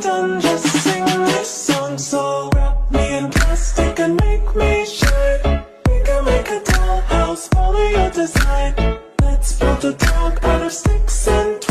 done, just sing this song. So wrap me in plastic and make me shine. We can make a dollhouse, follow your design. Let's build a dog out of sticks and